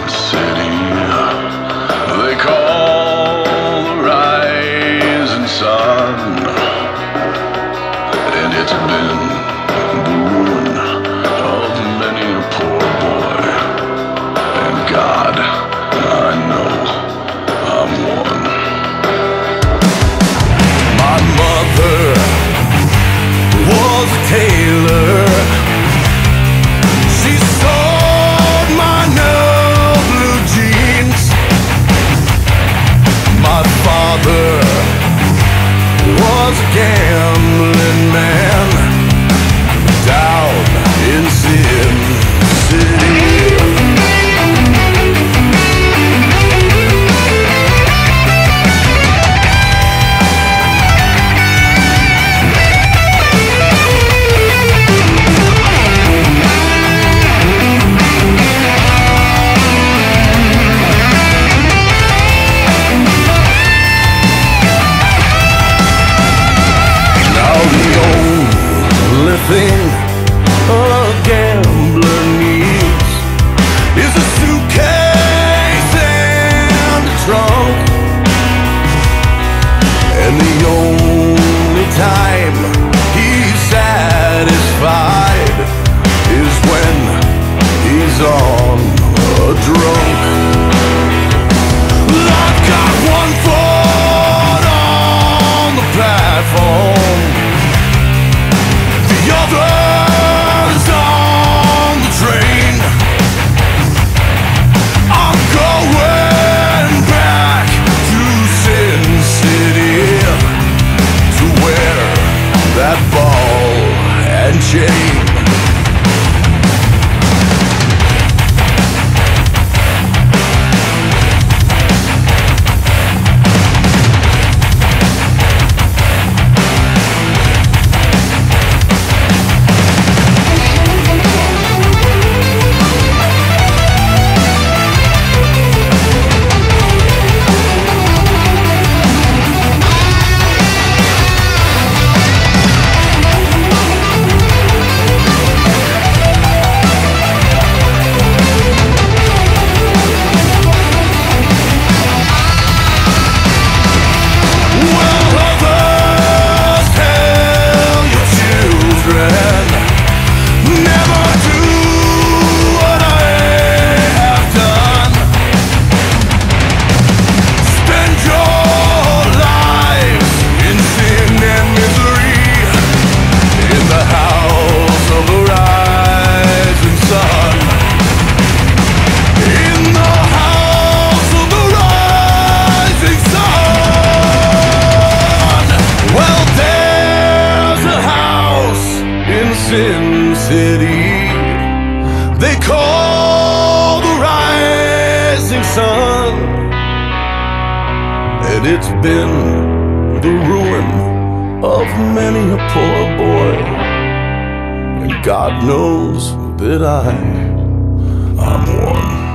city they call the rising sun, and it's been the ruin of many a poor boy. And God, I know I'm one. My mother was a tailor. She sewed my new blue jeans. My father was a gambling man down in Sin City. Thing a gambler needs is a suitcase and a trunk, and the only time he's satisfied is when he's on a drunk. I've got one foot on the platform, the others on the train. I'm going back to Sin City to wear that ball and chain. Sin City they call the rising sun, and it's been the ruin of many a poor boy. And God knows that I'm one.